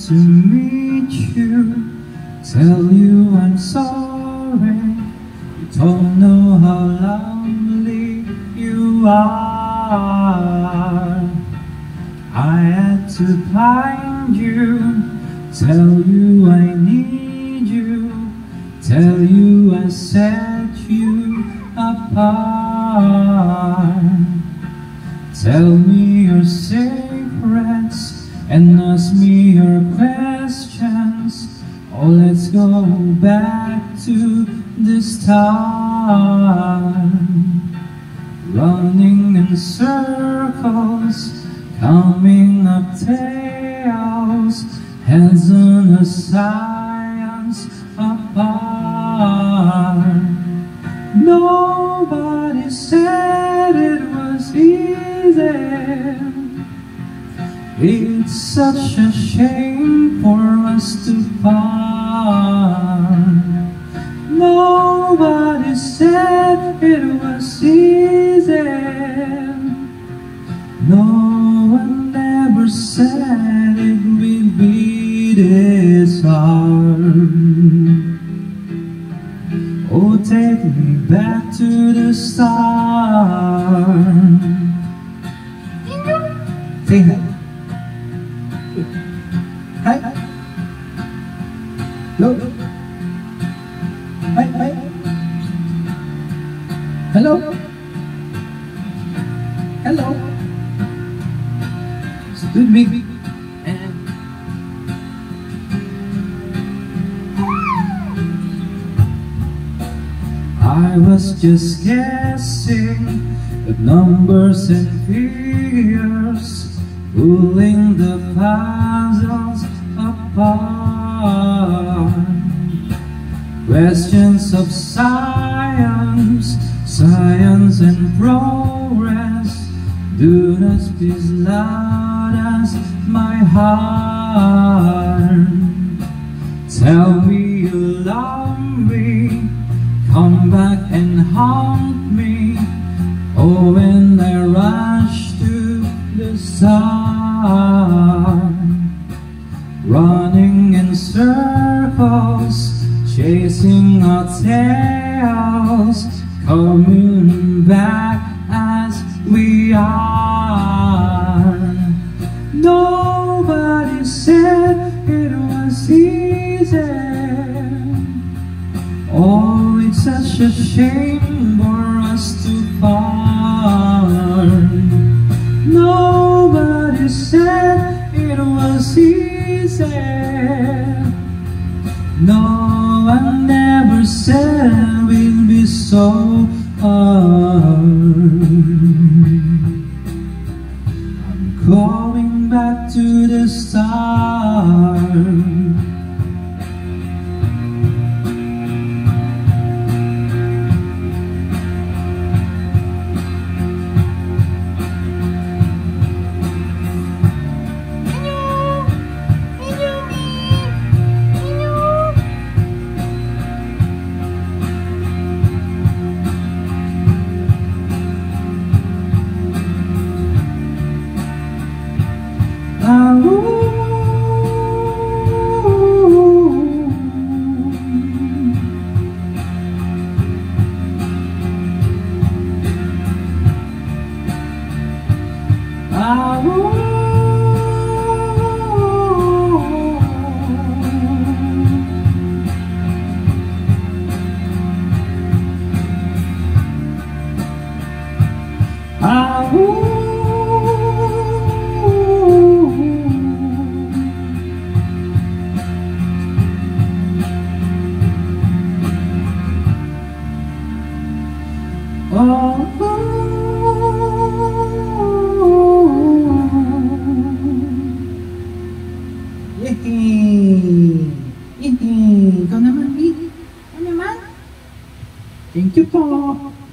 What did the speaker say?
to meet you, tell you I'm sorry. You don't know how lovely you are. I had to find you, tell you I need you, tell you I set you apart. Tell me your secrets and ask me your questions. Oh, let's go back to the start. Running in circles, coming up tails, heads on a science apart. Nobody said it was easy. It's such a shame for us to part. Nobody said it was easy. No one ever said it would be this hard. Oh, take me back to the start. Say hi. Hi. Hello. Hi. Hi. Hello. Hello. Stood me and I was just guessing at numbers and figures, pulling the puzzles apart. Questions of science, science and progress, do not speak loud as my heart. Tell me you love me, come back and haunt me. Oh, when I rush to the start, running in circles, chasing our tails, coming back as we are. Nobody said it was easy. Oh, it's such a shame for us to part. Nobody said it was easy. No one ever said it would be so hard. I'm going back to the start. Ikaw naman, ikaw naman. Thank you po.